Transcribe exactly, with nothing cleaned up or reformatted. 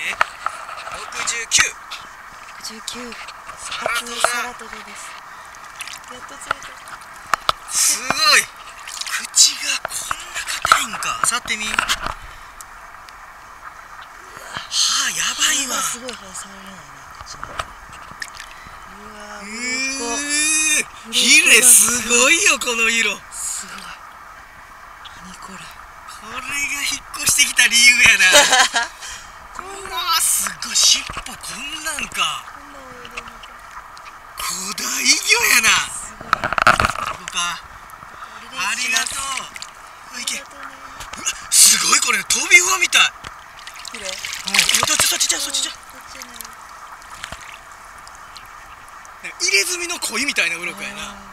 ね。ろくじゅうきゅう。 ろくじゅうきゅう。 サラトサラだ。 トルです。やっと釣れた。 すごい。口がこんな硬いんか。触ってみ。はあ、やばいわ。 すごい歯触れないね、口の。うわうー、 ー、ヒレすごいよ、この色。 すごい。何これ。 これが引っ越してきた理由やな。うわー、すごい。尻尾こんなんか。 こんな泳いでるのか。 古代魚やな。 すごい。 ここか。ありがとう。いけ。うわ、すごい、これトビウオみたい。 きれい。 うん、そっちじゃそっちじゃ。 こっちね。 入れ墨の鯉みたいな鱗やな。